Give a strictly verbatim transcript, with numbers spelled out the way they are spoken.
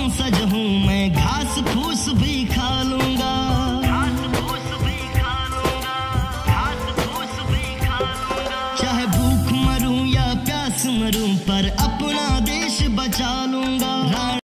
वंशज हूँ मैं, घास फूस भी खा लूंगा। घास फूस भी खा लूंगा, घास फूस भी खा लूंगा। चाहे भूख मरूं या प्यास मरूं, पर अपना देश बचा लूंगा।